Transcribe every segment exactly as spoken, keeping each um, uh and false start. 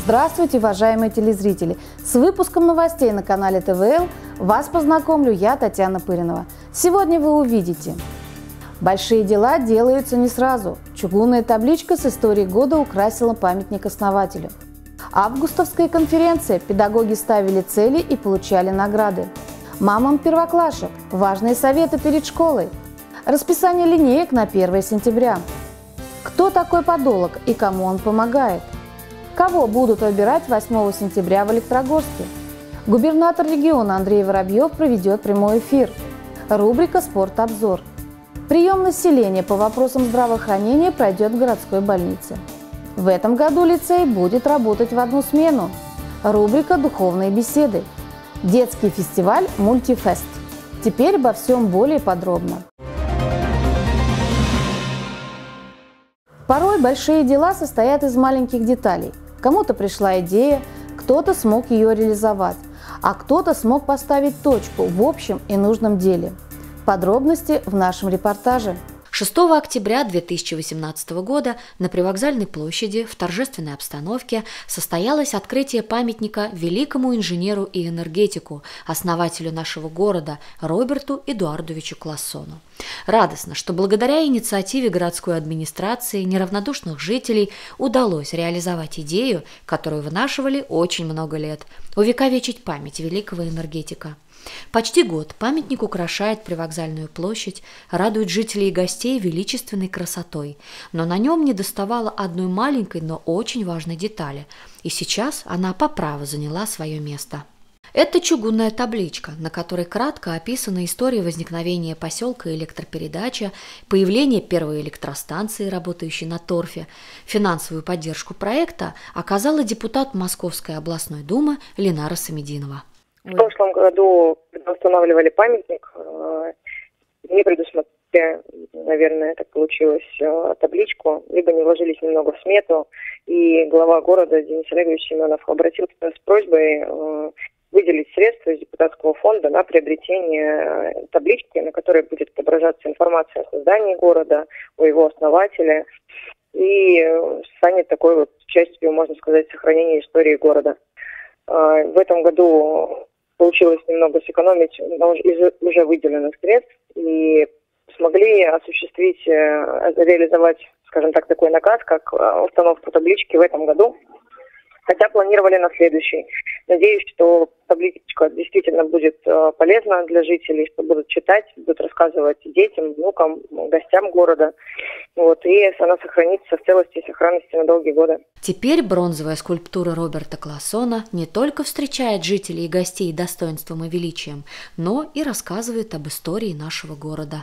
Здравствуйте, уважаемые телезрители! С выпуском новостей на канале тэ вэ эл вас познакомлю я, Татьяна Пыринова. Сегодня вы увидите: большие дела делаются не сразу. Чугунная табличка с историей года украсила памятник основателю. Августовская конференция. Педагоги ставили цели и получали награды. Мамам первоклашек. Важные советы перед школой. Расписание линеек на первое сентября. Кто такой подолог и кому он помогает? Кого будут выбирать восьмого сентября в Электрогорске? Губернатор региона Андрей Воробьев проведет прямой эфир. Рубрика «Спорт-обзор». Прием населения по вопросам здравоохранения пройдет в городской больнице. В этом году лицей будет работать в одну смену. Рубрика «Духовные беседы». Детский фестиваль «Мультифест». Теперь обо всем более подробно. Порой большие дела состоят из маленьких деталей. Кому-то пришла идея, кто-то смог ее реализовать, а кто-то смог поставить точку в общем и нужном деле. Подробности в нашем репортаже. шестого октября две тысячи восемнадцатого года на Привокзальной площади в торжественной обстановке состоялось открытие памятника великому инженеру и энергетику, основателю нашего города Роберту Эдуардовичу Классону. Радостно, что благодаря инициативе городской администрации неравнодушных жителей удалось реализовать идею, которую вынашивали очень много лет – увековечить память великого энергетика. Почти год памятник украшает Привокзальную площадь, радует жителей и гостей величественной красотой, но на нем недоставало одной маленькой, но очень важной детали, и сейчас она по праву заняла свое место. Это чугунная табличка, на которой кратко описана история возникновения поселка Электропередача, появление первой электростанции, работающей на торфе. Финансовую поддержку проекта оказала депутат Московской областной думы Ленара Самединова. В прошлом году, когда устанавливали памятник, не предусмотрели, наверное, так получилось, табличку, либо не вложились немного в смету, и глава города Денис Олегович Семенов обратился с просьбой выделить средства из депутатского фонда на приобретение таблички, на которой будет отображаться информация о создании города, о его основателе, и станет такой вот частью, можно сказать, сохранения истории города. В этом году получилось немного сэкономить из уже выделенных средств и смогли осуществить, реализовать, скажем так, такой наказ, как установку таблички в этом году, хотя планировали на следующий. Надеюсь, что табличка действительно будет полезна для жителей, что будут читать, будут рассказывать детям, внукам, гостям города. Вот, и она сохранится в целости и сохранности на долгие годы. Теперь бронзовая скульптура Роберта Классона не только встречает жителей и гостей достоинством и величием, но и рассказывает об истории нашего города.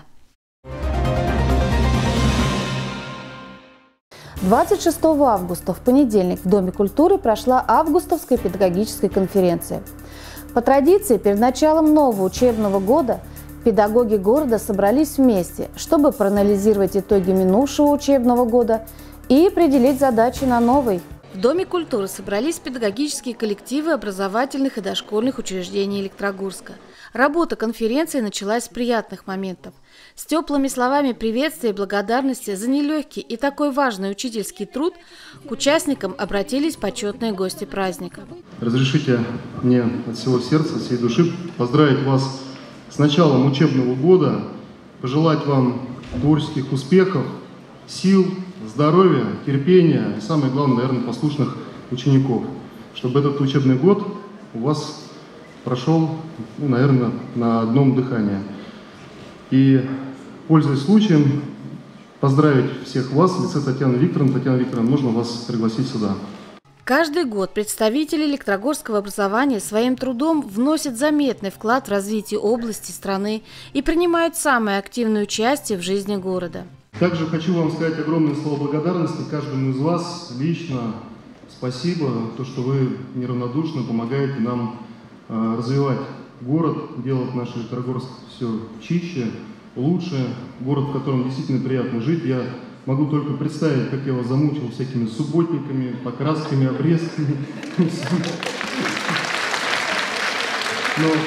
двадцать шестого августа в понедельник в Доме культуры прошла Августовская педагогическая конференция. По традиции, перед началом нового учебного года педагоги города собрались вместе, чтобы проанализировать итоги минувшего учебного года и определить задачи на новый. В Доме культуры собрались педагогические коллективы образовательных и дошкольных учреждений Электрогорска. Работа конференции началась с приятных моментов. С теплыми словами приветствия и благодарности за нелегкий и такой важный учительский труд к участникам обратились почетные гости праздника. Разрешите мне от всего сердца, от всей души поздравить вас с началом учебного года, пожелать вам творческих успехов, сил, здоровья, терпения и, самое главное, наверное, послушных учеников, чтобы этот учебный год у вас прошел, ну, наверное, на одном дыхании. И, пользуясь случаем, поздравить всех вас в лице Татьяны Викторовны. Татьяна Викторовна, можно вас пригласить сюда. Каждый год представители электрогорского образования своим трудом вносят заметный вклад в развитие области, страны и принимают самое активное участие в жизни города. Также хочу вам сказать огромные слова благодарности каждому из вас лично. Спасибо, то, что вы неравнодушно помогаете нам э, развивать город, делать наш Электрогорск все чище, лучше. Город, в котором действительно приятно жить. Я могу только представить, как я вас замучил всякими субботниками, покрасками, обрезками.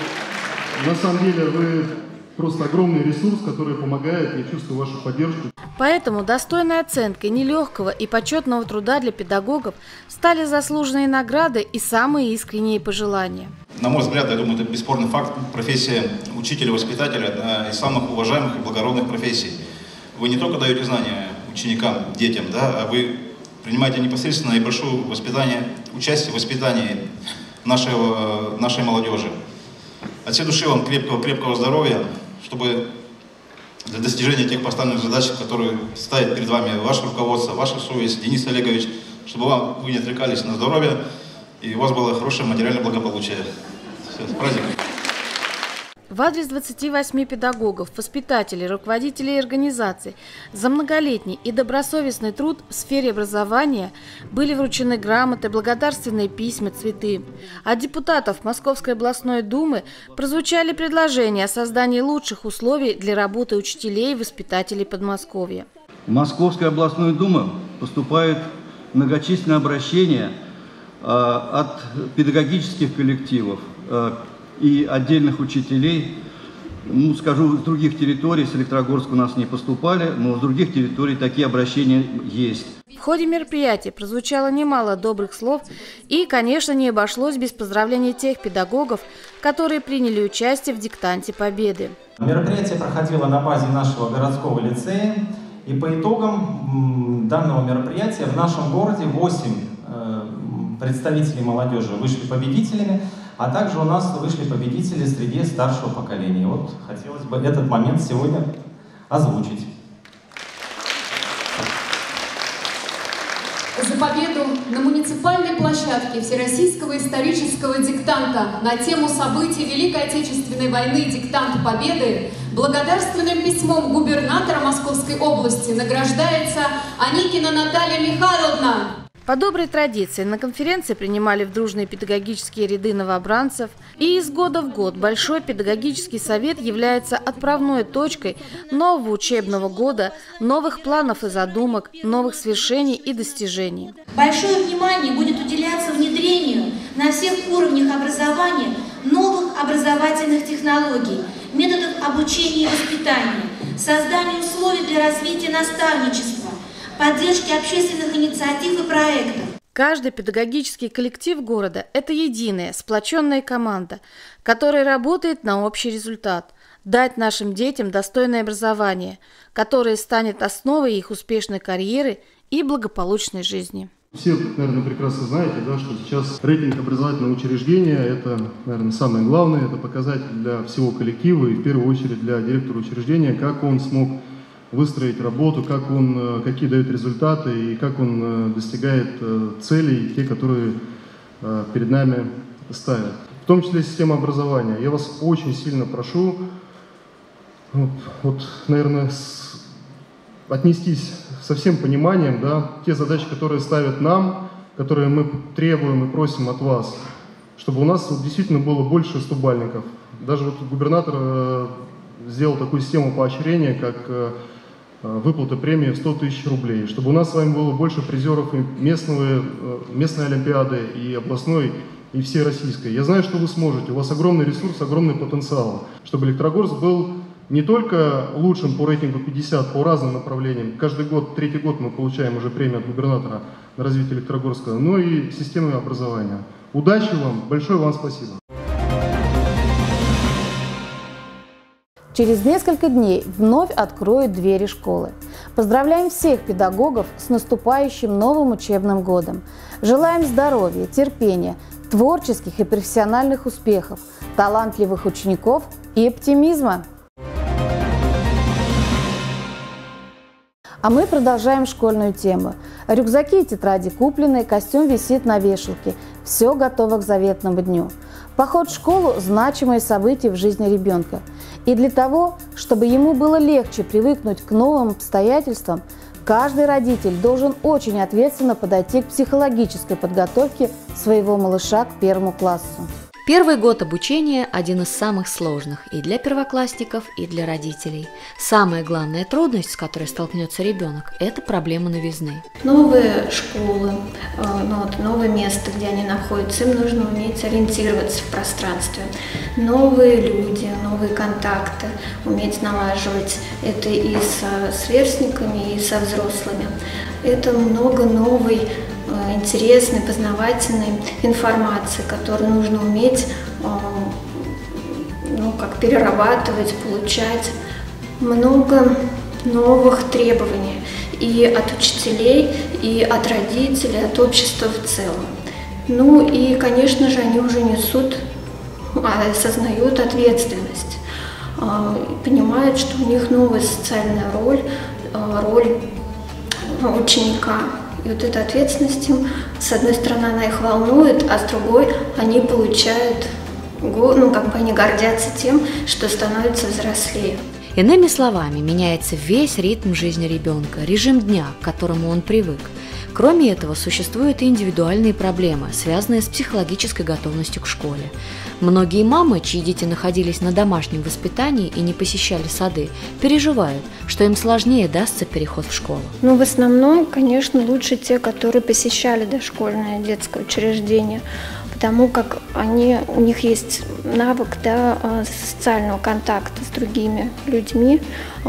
Но на самом деле вы просто огромный ресурс, который помогает. Я чувствую вашу поддержку. Поэтому достойной оценкой нелегкого и почетного труда для педагогов стали заслуженные награды и самые искренние пожелания. На мой взгляд, я думаю, это бесспорный факт. Профессия учителя-воспитателя – одна из самых уважаемых и благородных профессий. Вы не только даете знания ученикам, детям, да, а вы принимаете непосредственно и большое воспитание, участие в воспитании нашего, нашей молодежи. От всей души вам крепкого-крепкого здоровья, чтобы для достижения тех поставленных задач, которые ставит перед вами ваше руководство, ваша совесть, Денис Олегович, чтобы вам, вы не отвлекались на здоровье, и у вас было хорошее материальное благополучие. Все, с праздником! В адрес двадцати восьми педагогов, воспитателей, руководителей организаций за многолетний и добросовестный труд в сфере образования были вручены грамоты, благодарственные письма, цветы. От депутатов Московской областной думы прозвучали предложения о создании лучших условий для работы учителей и воспитателей Подмосковья. В Московскую областную думу поступают многочисленные обращения э, от педагогических коллективов, э, и отдельных учителей. Ну, скажу, с других территорий, с Электрогорска у нас не поступали, но с других территорий такие обращения есть. В ходе мероприятия прозвучало немало добрых слов и, конечно, не обошлось без поздравления тех педагогов, которые приняли участие в диктанте Победы. Мероприятие проходило на базе нашего городского лицея, и по итогам данного мероприятия в нашем городе восемь представителей молодежи вышли победителями, а также у нас вышли победители среди старшего поколения. Вот хотелось бы этот момент сегодня озвучить. За победу на муниципальной площадке Всероссийского исторического диктанта на тему событий Великой Отечественной войны «Диктант Победы» благодарственным письмом губернатора Московской области награждается Аникина Наталья Михайловна. По доброй традиции на конференции принимали в дружные педагогические ряды новобранцев, и из года в год Большой педагогический совет является отправной точкой нового учебного года, новых планов и задумок, новых свершений и достижений. Большое внимание будет уделяться внедрению на всех уровнях образования новых образовательных технологий, методов обучения и воспитания, созданию условий для развития наставничества, поддержки общественных инициатив и проектов. Каждый педагогический коллектив города – это единая, сплоченная команда, которая работает на общий результат – дать нашим детям достойное образование, которое станет основой их успешной карьеры и благополучной жизни. Все, наверное, прекрасно знаете, да, что сейчас рейтинг образовательного учреждения – это, наверное, самое главное, это показатель для всего коллектива и в первую очередь для директора учреждения, как он смог выстроить работу, как он, какие дает результаты и как он достигает целей, те, которые перед нами ставят. В том числе система образования. Я вас очень сильно прошу, вот, вот наверное, с, отнестись со всем пониманием, да, те задачи, которые ставят нам, которые мы требуем и просим от вас, чтобы у нас вот, действительно было больше стобальников. Даже вот губернатор сделал такую систему поощрения, как выплата премии в сто тысяч рублей, чтобы у нас с вами было больше призеров и местного, местной олимпиады, и областной, и всероссийской. Я знаю, что вы сможете, у вас огромный ресурс, огромный потенциал, чтобы Электрогорск был не только лучшим по рейтингу пятьдесят, по разным направлениям, каждый год, третий год мы получаем уже премию от губернатора на развитие Электрогорска, но и системы образования. Удачи вам, большое вам спасибо. Через несколько дней вновь откроют двери школы. Поздравляем всех педагогов с наступающим новым учебным годом. Желаем здоровья, терпения, творческих и профессиональных успехов, талантливых учеников и оптимизма. А мы продолжаем школьную тему. Рюкзаки и тетради куплены, костюм висит на вешалке. Все готово к заветному дню. Поход в школу – значимое событие в жизни ребенка. И для того, чтобы ему было легче привыкнуть к новым обстоятельствам, каждый родитель должен очень ответственно подойти к психологической подготовке своего малыша к первому классу. Первый год обучения – один из самых сложных и для первоклассников, и для родителей. Самая главная трудность, с которой столкнется ребенок – это проблема новизны. Новые школы, ну вот, новое место, где они находятся, им нужно уметь ориентироваться в пространстве. Новые люди, новые контакты, уметь налаживать это и со сверстниками, и со взрослыми. Это много новой, интересной, познавательной информации, которую нужно уметь, ну, как перерабатывать, получать. Много новых требований и от учителей, и от родителей, от общества в целом. Ну и, конечно же, они уже несут, осознают ответственность, понимают, что у них новая социальная роль, роль ученика. И вот эта ответственность им, с одной стороны, она их волнует, а с другой они получают, ну, как бы они гордятся тем, что становятся взрослее. Иными словами, меняется весь ритм жизни ребенка, режим дня, к которому он привык. Кроме этого, существуют и индивидуальные проблемы, связанные с психологической готовностью к школе. Многие мамы, чьи дети находились на домашнем воспитании и не посещали сады, переживают, что им сложнее дастся переход в школу. Ну, в основном, конечно, лучше те, которые посещали дошкольное детское учреждение, потому как они, у них есть навык, да, социального контакта с другими людьми.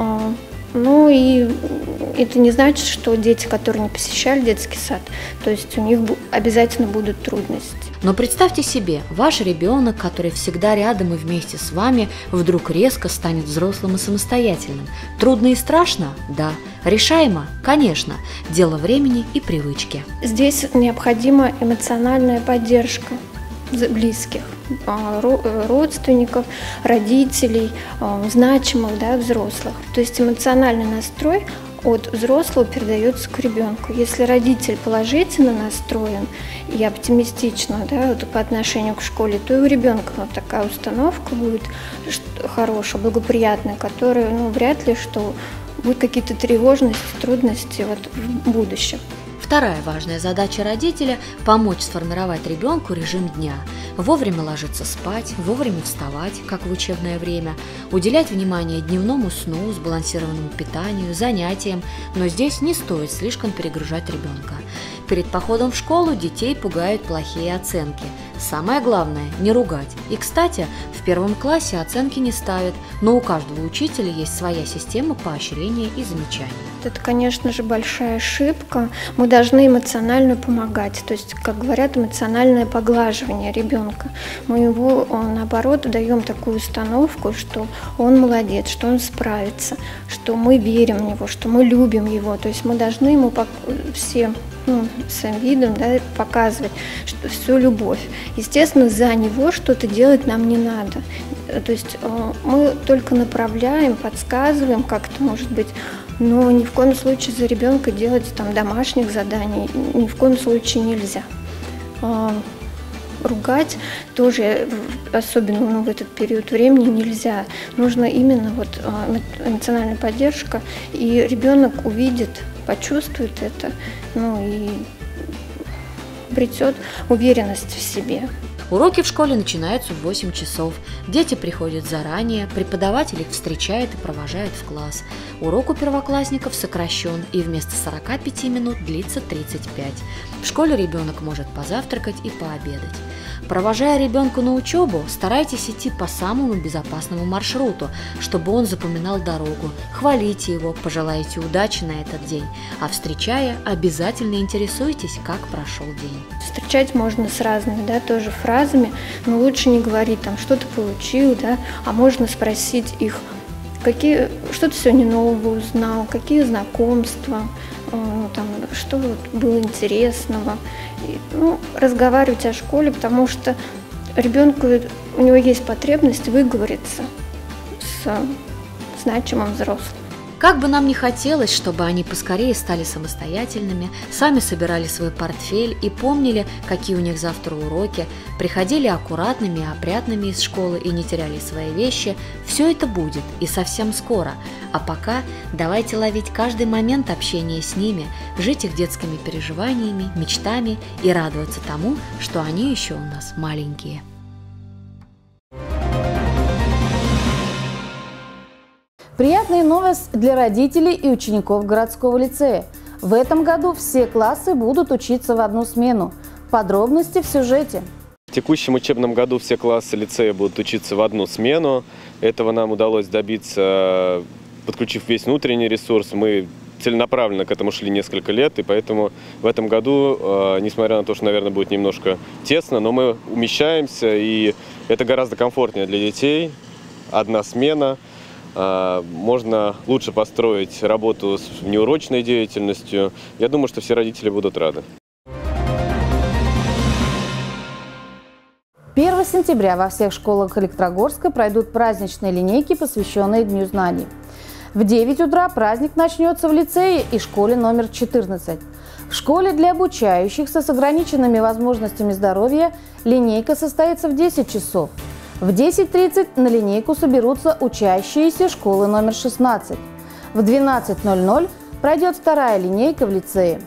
Ну и это не значит, что дети, которые не посещали детский сад, то есть у них обязательно будут трудности. Но представьте себе, ваш ребенок, который всегда рядом и вместе с вами, вдруг резко станет взрослым и самостоятельным. Трудно и страшно? Да. Решаемо? Конечно. Дело времени и привычки. Здесь необходима эмоциональная поддержка близких, родственников, родителей, значимых, да, взрослых. То есть эмоциональный настрой от взрослого передается к ребенку. Если родитель положительно настроен и оптимистично, да, вот, по отношению к школе, то и у ребенка вот такая установка будет хорошая, благоприятная, которая, ну, вряд ли что будут какие-то тревожности, трудности вот в будущем. Вторая важная задача родителя – помочь сформировать ребенку режим дня. Вовремя ложиться спать, вовремя вставать, как в учебное время, уделять внимание дневному сну, сбалансированному питанию, занятиям, но здесь не стоит слишком перегружать ребенка. Перед походом в школу детей пугают плохие оценки. Самое главное – не ругать. И, кстати, в первом классе оценки не ставят, но у каждого учителя есть своя система поощрения и замечаний. Это, конечно же, большая ошибка. Мы должны эмоционально помогать, то есть, как говорят, эмоциональное поглаживание ребенка. Мы его, наоборот, даем такую установку, что он молодец, что он справится, что мы верим в него, что мы любим его. То есть мы должны ему все, ну, своим видом, да, показывать, что всю любовь. Естественно, за него что-то делать нам не надо. То есть мы только направляем, подсказываем, как это может быть, но ни в коем случае за ребенка делать там домашних заданий ни в коем случае нельзя. Ругать тоже, особенно, ну, в этот период времени, нельзя. Нужно именно вот эмоциональная поддержка, и ребенок увидит, почувствует это, ну и обретет уверенность в себе. Уроки в школе начинаются в восемь часов. Дети приходят заранее, преподаватель их встречает и провожает в класс. Урок у первоклассников сокращен и вместо сорока пяти минут длится тридцать пять. В школе ребенок может позавтракать и пообедать. Провожая ребенка на учебу, старайтесь идти по самому безопасному маршруту, чтобы он запоминал дорогу. Хвалите его, пожелайте удачи на этот день, а встречая, обязательно интересуйтесь, как прошел день. Встречать можно с разными, да, тоже фразами, но лучше не говорить там, что ты получил, да, а можно спросить их, какие, что ты сегодня нового узнал, какие знакомства, там, что вот было интересного. И, ну, разговаривать о школе, потому что ребенку, у него есть потребность выговориться с значимым взрослым. Как бы нам ни хотелось, чтобы они поскорее стали самостоятельными, сами собирали свой портфель и помнили, какие у них завтра уроки, приходили аккуратными и опрятными из школы и не теряли свои вещи, все это будет и совсем скоро. А пока давайте ловить каждый момент общения с ними, жить их детскими переживаниями, мечтами и радоваться тому, что они еще у нас маленькие. Приятная новость для родителей и учеников городского лицея. В этом году все классы будут учиться в одну смену. Подробности в сюжете. В текущем учебном году все классы лицея будут учиться в одну смену. Этого нам удалось добиться, подключив весь внутренний ресурс. Мы целенаправленно к этому шли несколько лет, и поэтому в этом году, несмотря на то, что, наверное, будет немножко тесно, но мы умещаемся, и это гораздо комфортнее для детей. Одна смена. Можно лучше построить работу с внеурочной деятельностью. Я думаю, что все родители будут рады. первого сентября во всех школах Электрогорска пройдут праздничные линейки, посвященные Дню знаний. В девять утра праздник начнется в лицее и школе номер четырнадцать. В школе для обучающихся с ограниченными возможностями здоровья линейка состоится в десять часов. В десять тридцать на линейку соберутся учащиеся школы номер шестнадцать. В двенадцать ноль ноль пройдет вторая линейка в лицее.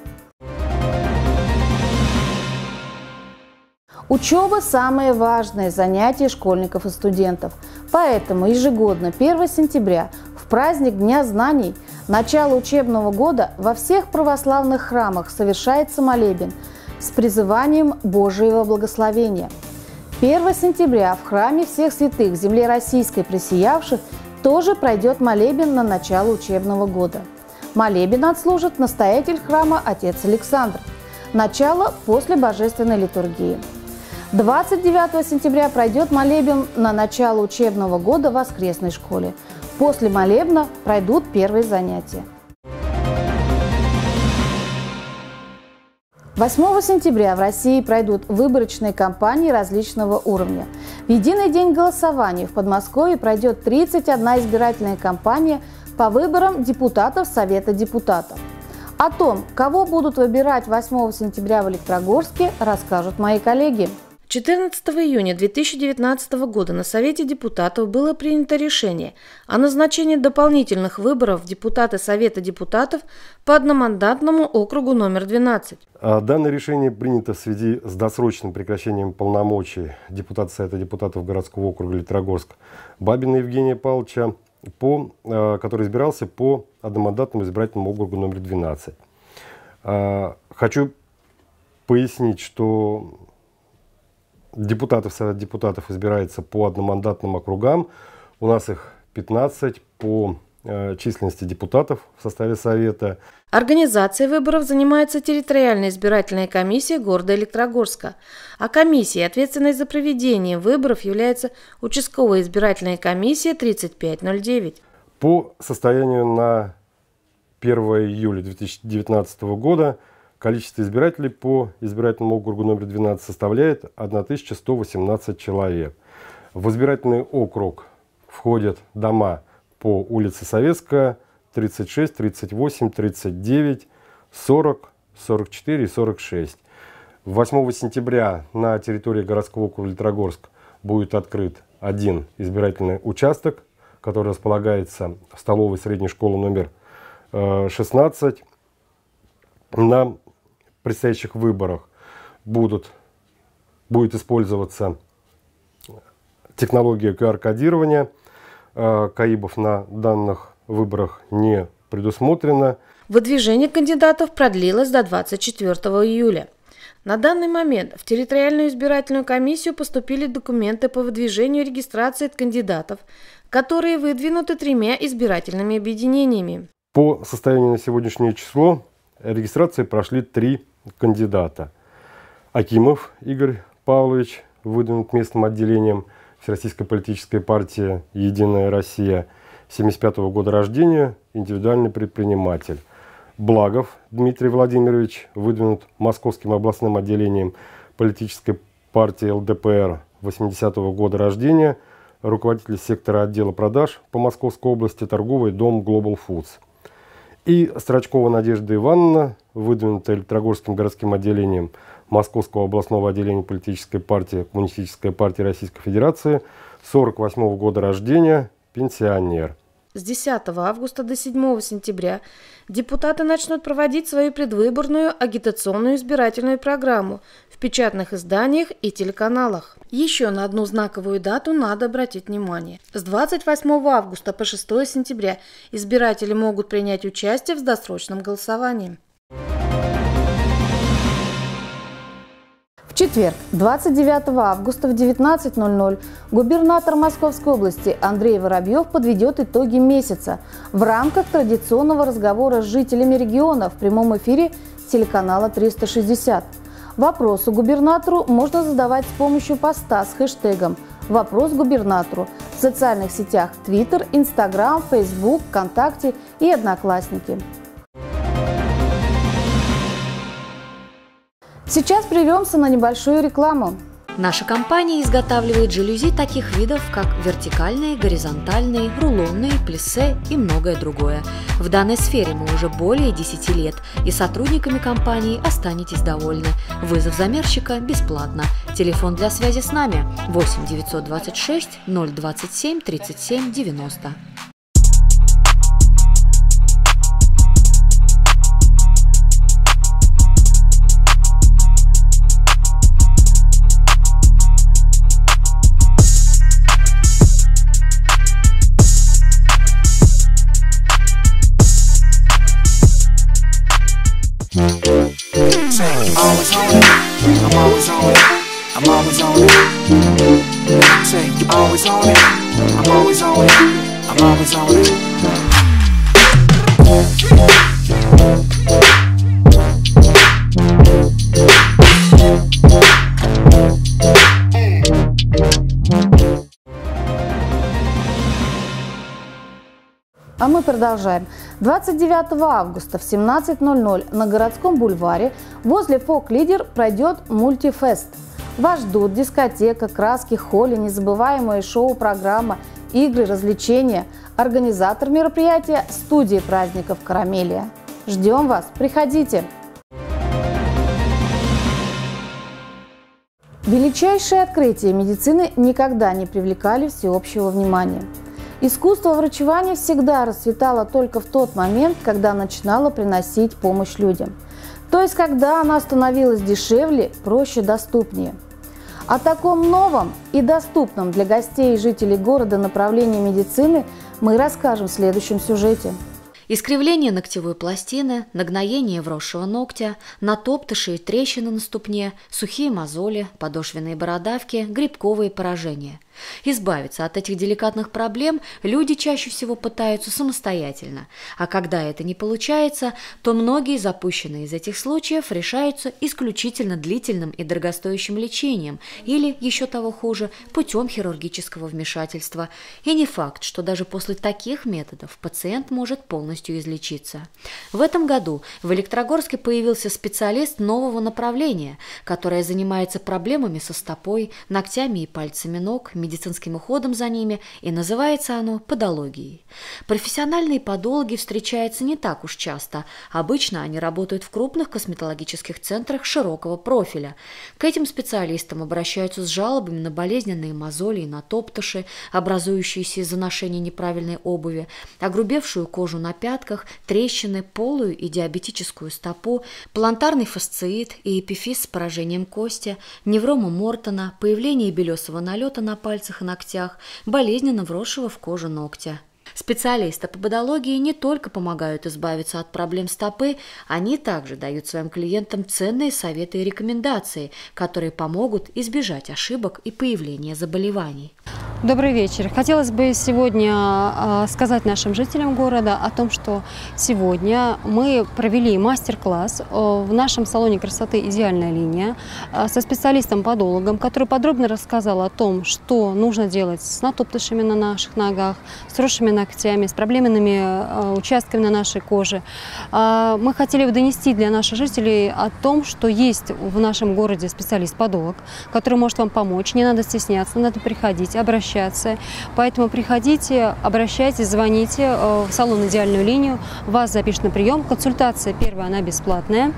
Учеба – самое важное занятие школьников и студентов. Поэтому ежегодно первого сентября, в праздник Дня знаний, начало учебного года, во всех православных храмах совершается молебен с призыванием Божьего благословения. первого сентября в храме всех святых земле российской пресиявших тоже пройдет молебен на начало учебного года. Молебен отслужит настоятель храма отец Александр. Начало после божественной литургии. двадцать девятого сентября пройдет молебен на начало учебного года в воскресной школе. После молебна пройдут первые занятия. восьмого сентября в России пройдут выборочные кампании различного уровня. В единый день голосования в Подмосковье пройдет тридцать одна избирательная кампания по выборам депутатов Совета депутатов. О том, кого будут выбирать восьмого сентября в Электрогорске, расскажут мои коллеги. четырнадцатого июня две тысячи девятнадцатого года на Совете депутатов было принято решение о назначении дополнительных выборов в депутаты Совета депутатов по одномандатному округу номер двенадцать. Данное решение принято в связи с досрочным прекращением полномочий депутата Совета депутатов городского округа Электрогорск Бабина Евгения Павловича, по, который избирался по одномандатному избирательному округу номер двенадцать. Хочу пояснить, что депутатов Совета депутатов избирается по одномандатным округам. У нас их пятнадцать по э, численности депутатов в составе Совета. Организацией выборов занимается территориальная избирательная комиссия города Электрогорска. А комиссией, ответственной за проведение выборов, является участковая избирательная комиссия тридцать пять ноль девять. По состоянию на первое июля две тысячи девятнадцатого года количество избирателей по избирательному округу номер двенадцать составляет тысяча сто восемнадцать человек. В избирательный округ входят дома по улице Советская, тридцать шесть, тридцать восемь, тридцать девять, сорок, сорок четыре и сорок шесть. восьмого сентября на территории городского округа Электрогорск будет открыт один избирательный участок, который располагается в столовой средней школы номер шестнадцать. На предстоящих выборах будут, будет использоваться технология ку ар кодирования. КАИБов на данных выборах не предусмотрено. Выдвижение кандидатов продлилось до двадцать четвёртого июля. На данный момент в территориальную избирательную комиссию поступили документы по выдвижению и регистрации кандидатов, которые выдвинуты тремя избирательными объединениями. По состоянию на сегодняшнее число регистрации прошли три кандидата. Акимов Игорь Павлович, выдвинут местным отделением Всероссийской политической партии «Единая Россия», семьдесят пятого года рождения, индивидуальный предприниматель. Благов Дмитрий Владимирович, выдвинут Московским областным отделением политической партии эл дэ пэ эр, восьмидесятого года рождения, руководитель сектора отдела продаж по Московской области, торговый дом Global Foods. И Строчкова Надежда Ивановна, выдвинутая Электрогорским городским отделением Московского областного отделения политической партии Коммунистической партии Российской Федерации, сорок восьмого года рождения, пенсионер. С десятого августа до седьмого сентября депутаты начнут проводить свою предвыборную агитационную избирательную программу в печатных изданиях и телеканалах. Еще на одну знаковую дату надо обратить внимание. С двадцать восьмого августа по шестого сентября избиратели могут принять участие в досрочном голосовании. В четверг, двадцать девятого августа в девятнадцать ноль ноль губернатор Московской области Андрей Воробьев подведет итоги месяца в рамках традиционного разговора с жителями региона в прямом эфире телеканала триста шестьдесят. Вопросы губернатору можно задавать с помощью поста с хэштегом «Вопрос губернатору» в социальных сетях Twitter, Instagram, Facebook, ВКонтакте и Одноклассники. Сейчас прервемся на небольшую рекламу. Наша компания изготавливает жалюзи таких видов, как вертикальные, горизонтальные, рулонные, плиссе и многое другое. В данной сфере мы уже более десяти лет, и сотрудниками компании останетесь довольны. Вызов замерщика бесплатно. Телефон для связи с нами восемь девятьсот двадцать шесть ноль двадцать семь тридцать семь девяносто. Always on it, I'm always on it, I'm always on it. Say, you always on it, I'm always on it, I'm always on it. А мы продолжаем. двадцать девятого августа в семнадцать ноль ноль на городском бульваре возле Фок Лидер пройдет мультифест. Вас ждут дискотека, краски, холли, незабываемое шоу-программа, игры, развлечения. Организатор мероприятия – студия праздников «Карамелия». Ждем вас, приходите! Величайшие открытия медицины никогда не привлекали всеобщего внимания. Искусство врачевания всегда расцветало только в тот момент, когда начинало приносить помощь людям. То есть, когда оно становилось дешевле, проще, доступнее. О таком новом и доступном для гостей и жителей города направлении медицины мы расскажем в следующем сюжете. Искривление ногтевой пластины, нагноение вросшего ногтя, натоптыши и трещины на ступне, сухие мозоли, подошвенные бородавки, грибковые поражения. Избавиться от этих деликатных проблем люди чаще всего пытаются самостоятельно, а когда это не получается, то многие запущенные из этих случаев решаются исключительно длительным и дорогостоящим лечением или, еще того хуже, путем хирургического вмешательства. И не факт, что даже после таких методов пациент может полностью излечиться. В этом году в Электрогорске появился специалист нового направления, которое занимается проблемами со стопой, ногтями и пальцами ног, медицинским уходом за ними, и называется оно подологией. Профессиональные подологи встречаются не так уж часто. Обычно они работают в крупных косметологических центрах широкого профиля. К этим специалистам обращаются с жалобами на болезненные мозоли и натоптыши, образующиеся из-за ношения неправильной обуви, огрубевшую кожу на пятках, трещины, полую и диабетическую стопу, плантарный фасциит и эпифиз с поражением кости, неврому Мортона, появление белесого налета на пальцах и ногтях, болезненно вросшего в кожу ногтя. Специалисты по подологии не только помогают избавиться от проблем стопы, они также дают своим клиентам ценные советы и рекомендации, которые помогут избежать ошибок и появления заболеваний. Добрый вечер. Хотелось бы сегодня сказать нашим жителям города о том, что сегодня мы провели мастер-класс в нашем салоне красоты «Идеальная линия» со специалистом-подологом, который подробно рассказал о том, что нужно делать с натоптышами на наших ногах, с росшими ногтями, с проблемными участками на нашей коже. Мы хотели донести для наших жителей о том, что есть в нашем городе специалист-подолог, который может вам помочь. Не надо стесняться, надо приходить, обращаться. Поэтому приходите, обращайтесь, звоните в салон «Идеальную линию». Вас запишут на прием. Консультация первая, она бесплатная.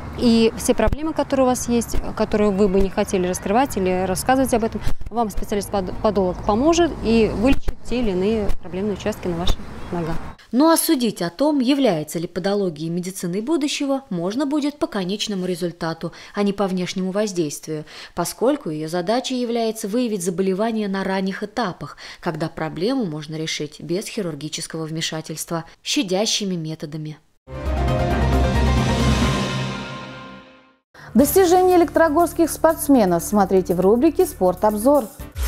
И все проблемы, которые у вас есть, которые вы бы не хотели раскрывать или рассказывать об этом, вам специалист-подолог поможет и вылечит те или иные проблемные участки на вашей нога. Ну а судить о том, является ли подология медициной будущего, можно будет по конечному результату, а не по внешнему воздействию, поскольку ее задачей является выявить заболевание на ранних этапах, когда проблему можно решить без хирургического вмешательства, щадящими методами. Достижения электрогорских спортсменов смотрите в рубрике «Спорт-обзор».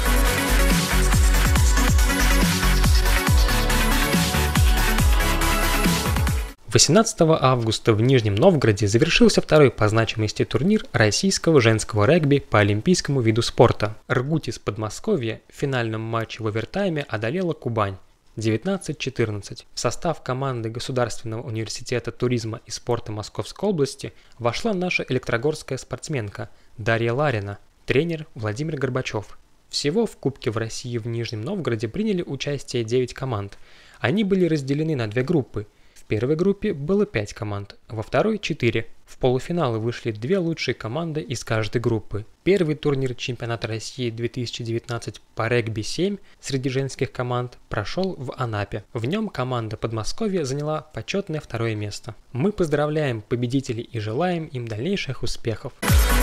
восемнадцатого августа в Нижнем Новгороде завершился второй по значимости турнир российского женского регби по олимпийскому виду спорта. Ргуть из Подмосковья в финальном матче в овертайме одолела Кубань девятнадцать четырнадцать. В состав команды Государственного университета туризма и спорта Московской области вошла наша электрогорская спортсменка Дарья Ларина, тренер Владимир Горбачев. Всего в Кубке в России в Нижнем Новгороде приняли участие девять команд. Они были разделены на две группы. В первой группе было пять команд, во второй – четыре. В полуфиналы вышли две лучшие команды из каждой группы. Первый турнир чемпионата России две тысячи девятнадцать по регби семь среди женских команд прошел в Анапе. В нем команда Подмосковья заняла почетное второе место. Мы поздравляем победителей и желаем им дальнейших успехов.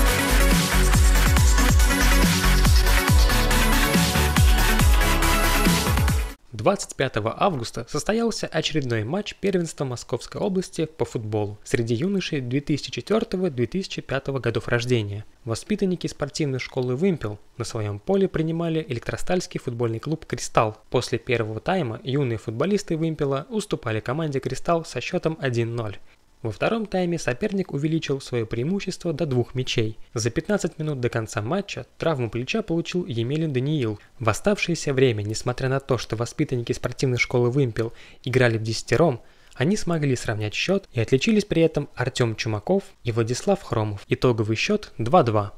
двадцать пятого августа состоялся очередной матч первенства Московской области по футболу среди юношей две тысячи четвёртого — две тысячи пятого годов рождения. Воспитанники спортивной школы «Вымпел» на своем поле принимали электростальский футбольный клуб «Кристалл». После первого тайма юные футболисты «Вымпела» уступали команде «Кристалл» со счетом один ноль. Во втором тайме соперник увеличил свое преимущество до двух мячей. За пятнадцать минут до конца матча травму плеча получил Емелин Даниил. В оставшееся время, несмотря на то, что воспитанники спортивной школы «Вымпел» играли вдесятером, они смогли сравнять счет и отличились при этом Артем Чумаков и Владислав Хромов. Итоговый счет два два.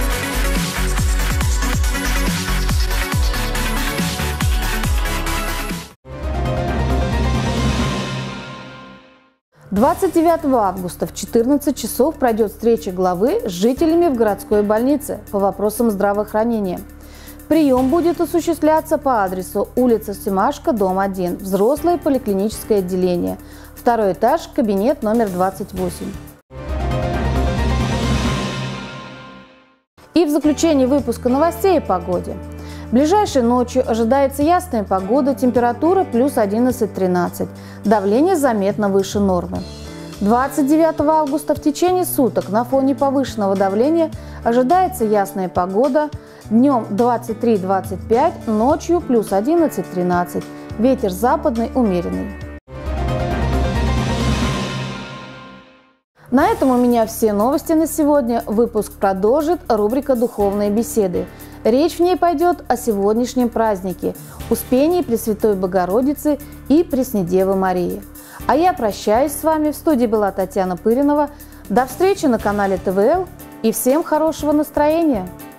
двадцать девятого августа в четырнадцать часов пройдет встреча главы с жителями в городской больнице по вопросам здравоохранения. Прием будет осуществляться по адресу улица Семашко, дом один, взрослое поликлиническое отделение, второй этаж, кабинет номер двадцать восемь. И в заключение выпуска новостей о погоде. Ближайшей ночью ожидается ясная погода, температура плюс одиннадцать-тринадцать, давление заметно выше нормы. двадцать девятого августа в течение суток на фоне повышенного давления ожидается ясная погода, днем двадцать три — двадцать пять, ночью плюс одиннадцать-тринадцать, ветер западный умеренный. На этом у меня все новости на сегодня. Выпуск продолжит рубрика «Духовные беседы». Речь в ней пойдет о сегодняшнем празднике – Успении Пресвятой Богородицы и Преснедевы Марии. А я прощаюсь с вами. В студии была Татьяна Пыринова. До встречи на канале тэ вэ эл и всем хорошего настроения!